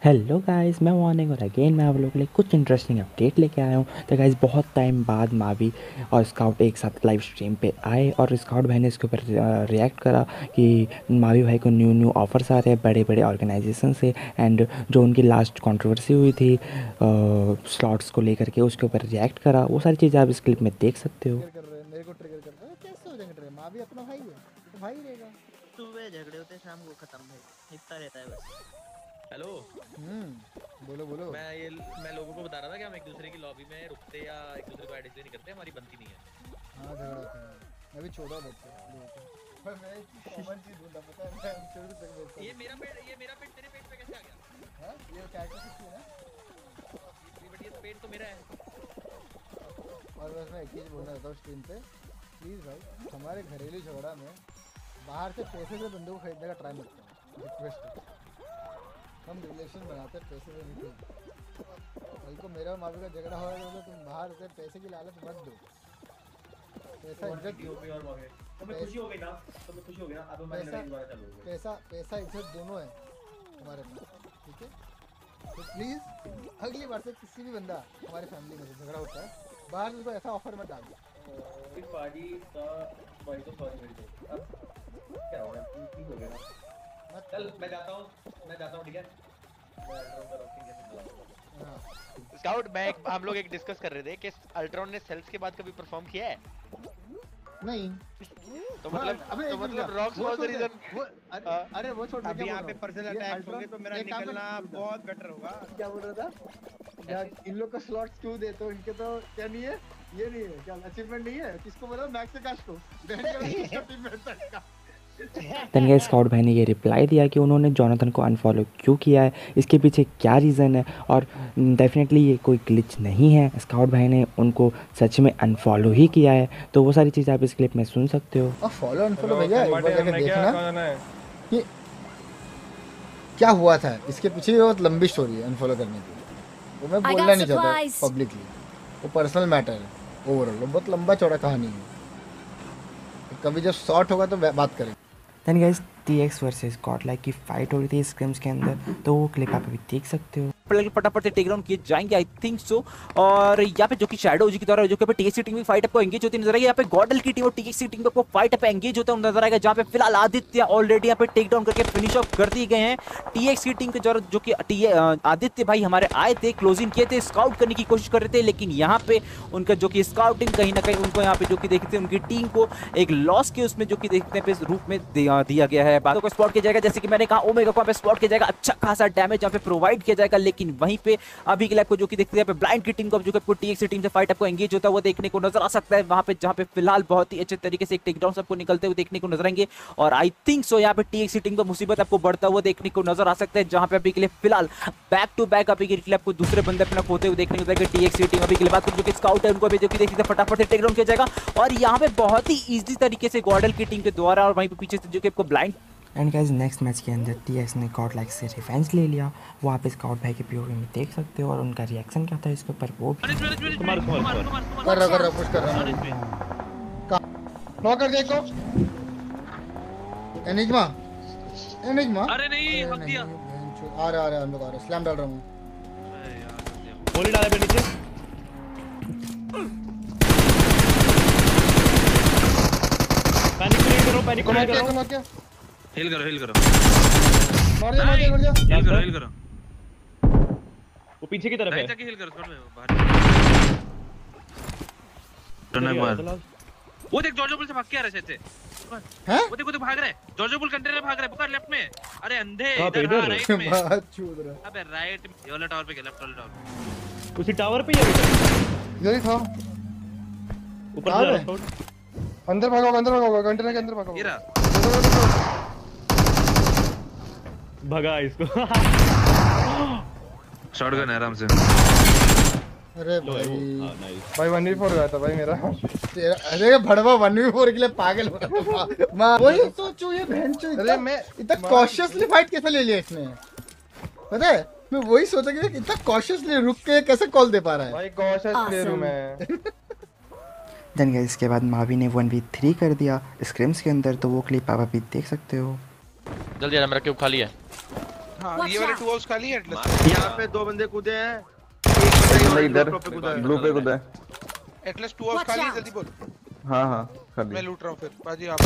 Hello guys, मैं morning और again मैं आप लोगों के लिए कुछ इंटरेस्टिंग अपडेट लेके आया हूँ। तो गाइस बहुत टाइम बाद मावी और स्काउट एक साथ लाइव स्ट्रीम पे आए और स्काउट भाई ने इसके ऊपर रिएक्ट करा कि मावी भाई को न्यू न्यू ऑफर्स आ रहे हैं बड़े बड़े ऑर्गेनाइजेशन से। एंड जो उनकी लास्ट कंट्रोवर्सी हुई थी स्लॉट्स को लेकर के, उसके ऊपर रिएक्ट करा। वो सारी चीज़ें आप इस क्लिप में देख सकते हो। कर रहे हैं, मेरे को ट्रिगर कर रहे हैं। कैसे हो जाएंगे ट्रिगर? माँ भी अपना भाई है तो भाई रहेगा। सुबह झगड़े होते हैं, शाम को खत्म भाई, इतना रहता है बस। हेलो। बोलो बोलो। मैं लोगों को बता रहा था कि हम एक दूसरे की लॉबी में रुकते या एक दूसरे को ऐड इसलिए नहीं करते, हमारी बनती नहीं है। हाँ झगड़ा होता है। मैं भी छोड़ा बच्चा लोगों को। पर मैं एक कॉमन चीज ढूंढा, पता है मैं शुरू से बोलता ये मेरा पेट तेरे पेट पे कैसे आ गया? हां ये कैरेक्टर किसकी है ना? बट ये पेट तो मेरा है। और बस मैं एक चीज बोलना चाहता हूँ स्ट्रीम पे, प्लीज भाई हमारे घरेलू झगड़ा में बाहर से पैसे से बंदूक खरीदने का ट्राई मत करो। रिक्वेस्ट है, हम रिलेशन बनाते हैं पैसे से नहीं। कल को मेरा और मावी का झगड़ा हो रहा है तो तुम बाहर से पैसे की लालच मत दो। पैसा इज्जत तो मैं खुशी हो गई ना, तो मैं खुशी हो गई ना। अब मैं लड़ाई दोबारा चालू हो गई। पैसा इज्जत दोनों है हमारे पास, ठीक है? तो प्लीज अगली बार से किसी भी बंदा हमारे फैमिली में से झगड़ा होता है बाहर उसको ऐसा ऑफर मत डालो। इस पार्टी का भाई को सॉरी मेरे को। अब क्या हो रहा है? ठीक हो गया ना? चल मैं जाता हूँ ठीक है। स्काउट बैक हम लोग एक डिस्कस कर रहे थे कि अल्ट्रॉन ने सेल्स के बाद कभी परफॉर्म किया है? नहीं तो मतलब रॉक्स वाज द रीजन। अरे वो छोड़, अभी यहाँ पे पर्सनल अटैक होंगे तो मेरा निकलना बहुत बेटर होगा। क्या बोल रहा था यार? इन लोग का स्लॉट्स क्यों दे? तो इनके तो क्या नहीं है, ये नहीं है क्या अचीवमेंट नहीं है? किसको बोला? मैक्स काश को देन गाइस स्काउट भाई ने ये रिप्लाई दिया कि उन्होंने जोनाथन को अनफॉलो क्यों किया है, इसके पीछे क्या रीज़न है। और डेफिनेटली ये कोई ग्लिच नहीं है, स्काउट भाई ने उनको सच में अनफॉलो ही किया है। तो वो सारी चीज़ें आप इस क्लिप में सुन सकते हो। और फॉलो अनफॉलो भैया एक बार जाके देखना कि क्या हुआ था। इसके पीछे बहुत लंबी स्टोरी है अनफॉलो करने की। वो मैं बोलना नहीं चाहता पब्लिकली, वो पर्सनल मैटर है। ओवरऑल बहुत लंबा चौड़ा कहानी है, कभी जब शॉर्ट होगा तो बात करेंगे। Then guys TX versus Godlike की फाइट हो रही थी स्क्रिम्स के अंदर, तो वो क्लिप आप अभी देख सकते हो। फटाफट से टेक डाउन किए जाएंगे आई थिंक सो। और यहाँ पे जो कि शैडो जी की द्वारा जो कि TXC टीम की फाइट आपको एंगेज होती नजर आएगी। यहाँ पे गॉडल की टीम और TXC टीम को फाइट पे एंगेज होता नजर आएगा, जहाँ पे फिलहाल आदित्य ऑलरेडी यहाँ पे टेक डाउन करके फिनिश ऑफ कर दिए गए हैं। TX की टीम के द्वारा जो कि आदित्य भाई हमारे आए थे, क्लोजिंग किए थे, स्काउट करने की कोशिश कर रहे थे, लेकिन यहाँ पे उनका जो कि स्काउटिंग कहीं ना कहीं उनको यहाँ पे जो कि देखते हैं उनकी टीम को एक लॉस के उसमें जो कि देखने पे रूप में दिया गया है। बातों को स्पॉट किया जाएगा, जैसे कि मैंने कहा ओमेगा को पे स्पॉट किया जाएगा, अच्छा खासा डैमेज यहाँ पे प्रोवाइड किया जाएगा। लेकिन वहीं पे अभी के लिए आपको जो कि देखते हैं ब्लाइंड की टीम को जो कि TXC टीम से फाइट आपको एंगेज होता हुआ देखने को नजर आ सकता है वहां पे, जहां पे फिलहाल बहुत ही अच्छे तरीके से एक टेकडाउन सबको निकलते हुए देखने को नजर आएंगे। और आई थिंक सो यहाँ पे TXC टीम को मुसीबत आपको बढ़ता हुआ देखने को नजर आ सकता है, जहां पे अभी के लिए फिलहाल बैक टू बैक अभी के लिए आपको दूसरे बंदे अपना खोते हुए देखने को मिलेगा। TXC टीम अभी के लिए बात करें जो कि स्काउट है उनको भी जो कि देखते फटाफट से टेकडाउन किया जाएगा और यहाँ पे बहुत ही ईजी तरीके से गॉडल की टीम के द्वारा और वहीं पे पीछे से जो कि आपको blind. And guys next match के अंदर TX ने गॉडलाइक से रिवेंज ले लिया, वो आप स्काउट भाई के POV में देख सकते हो और उनका रिएक्शन क्या था इसके ऊपर वो भी। कर रहा पुश कर रहा नॉक कर दे को एनिग्मा। अरे नहीं हक दिया। आ रहा हम लोग आ रहे स्लैम डाल रहा हूं। गोली डाले पे नीचे। पैनिक करो। हिल करो मार दिया। हिल करो वो पीछे की तरफ है। जाके हिल करो थोड़ा बाहर। टर्न मार। वो देख जॉर्जो पुल से भाग के आ रहा है से हैं? वो देखो भाग रहा है, जॉर्जो पुल कंटेनर भाग रहा है, पकड़ लेफ्ट में। अरे अंधे इधर राइट में। बात चूद रहा। अबे राइट में ये वाला टावर पे लेफ्ट वाला टावर। उसी टावर पे ही है। इधर ही था ऊपर से जाओ। अंदर भागो कंटेनर के अंदर भागो। ये रहा भगा इसको। शॉटगन है आराम से। अरे भाई भाई 1v4 गया था भाई मेरा। तेरा अरे भड़वा 1v4 के लिए पागल हो रहा था। मैं वही सोचूं ये बहनचोद अरे मैं इतना कॉशियसली फाइट कैसे ले लिया इसने? पता है मैं वही सोचा कि इतना कॉशियसली रुक के कैसे कॉल दे पा रहा है भाई कॉशियस प्लेयर हूं मैं। देन गाइस इसके बाद मावी ने 1v3 कर दिया स्क्रिम्स के अंदर, तो वो क्लिप आप अभी देख सकते हो। जल्दी आ मेरा क्यूब खाली है। हाँ ये वाले 2 हाउस खाली है एटलस। यहाँ पे 2 बंदे कूदे हैं, एक बंदा एक इधर ड्रॉप पे कूदा है। ब्लू पे कूदा है। एटलस 2 हाउस खाली है, जल्दी बोल। हाँ कर मैं दिया। लूट रहा हूँ फिर बाजी आप।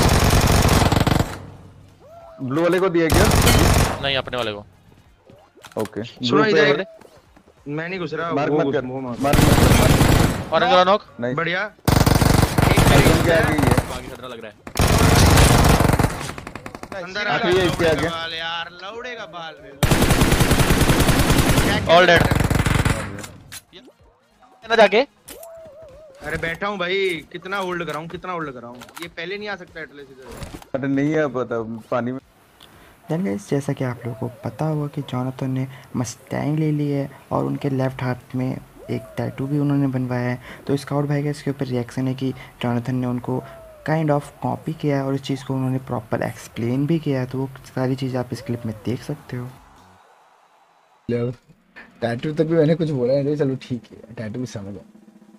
ब्लू वाले को दिया क्या? नहीं अपने वाले को। ओके सुनो ब्लू पे इधर, मैं नहीं घुस रहा, मार्क वो मत घुस कर, वो मार। मार्क ऑरेंज वाला नॉक। नहीं बढ़िया। क्या आगे ये आगे खतरा लग रहा है। अंदर आखिरी है इसके आगे। बाल यार लौड़े का बाल रे। All dead. ना जाके अरे बैठा हूँ भाई, कितना होल्ड कराऊं, ये पहले नहीं आ सकता एटलस इधर। अरे नहीं है पता पानी में। देन गाइस जैसा कि आप लोगों को पता होगा कि जॉनथन ने मस्टैंग ले ली है और उनके लेफ्ट हाथ में एक टैटू भी उन्होंने बनवाया है। तो स्काउट भाई का इसके ऊपर रिएक्शन है कि जॉनथन ने उनको काइंड ऑफ कॉपी किया है और इस चीज़ को उन्होंने प्रॉपर एक्सप्लेन भी किया है। तो वो सारी चीज़ आप इस क्लिप में देख सकते हो। टैटू तक भी मैंने कुछ बोला नहीं, चलो ठीक है टैटू भी समझ गया।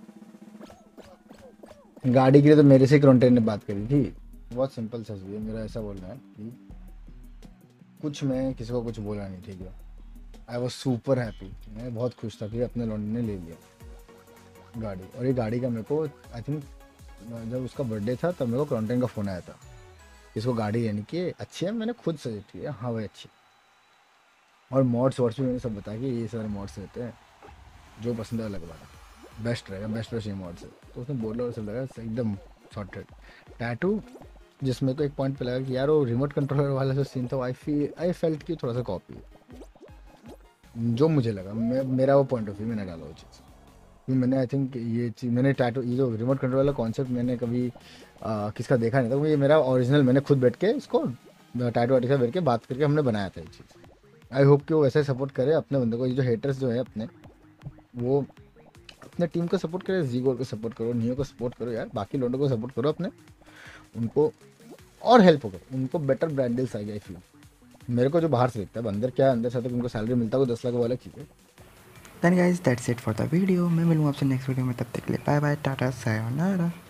गाड़ी के लिए तो मेरे से कंटेंट ने बात करी थी, बहुत सिंपल सा चीज़ है। मेरा ऐसा बोलना है कि कुछ मैं किसी को कुछ बोला नहीं, ठीक है। आई वॉज सुपर हैप्पी, मैं बहुत खुश था कि अपने लॉन्डन ने ले लिया गाड़ी। और ये गाड़ी का मेरे को आई थिंक जब उसका बर्थडे था तब मेरे को कंटेंट का फ़ोन आया था, इसको गाड़ी लेने की अच्छी है। मैंने खुद सजेस्ट किया हाँ भाई अच्छी। और मॉड्स वॉड्स भी मैंने सब बताया कि ये सारे मॉड्स रहते हैं, जो पसंद है लगवाना, बेस्ट रहेगा, बेस्ट ये मॉड्स है। तो उसने बोला और सब लगा एकदम सॉर्टेड। टैटू जिसमें को एक पॉइंट पे लगा कि यार वो रिमोट कंट्रोलर वाला जो सीन था, आई फेल्ट कि थोड़ा सा कॉपी है, जो मुझे लगा। मेरा वो पॉइंट ऑफ व्यू मैंने डाला वो चीज़। मैंने आई थिंक ये चीज़ मैंने टैटू ये जो रिमोट कंट्रोल वाला कॉन्सेप्ट मैंने कभी किसका देखा नहीं था। ये मेरा ओरिजिनल, मैंने खुद बैठ के इसको टैटू आर्टिस्ट से बैठ के बात करके हमने बनाया था ये चीज़। आई होप कि वो वैसे सपोर्ट करे अपने बंदे को। ये जो हेटर्स जो है अपने, वो अपने टीम को सपोर्ट करे, जी गोल को सपोर्ट करो, नियो को सपोर्ट करो यार, बाकी लोगों को सपोर्ट करो अपने, उनको और हेल्प होगा, उनको बेटर ब्रांड डील्स आएगी। आई फील मेरे को जो बाहर से दिखता है, अंदर क्या अंदर से तक उनको सैलरी मिलता है, कोई 10 लाख वाला चीज़ है। Then guys that's it for the video. मैं मिलूँ आपसे नेक्स्ट वीडियो में, तब तक के लिए बाय बाय, टाटा, सायोनारा।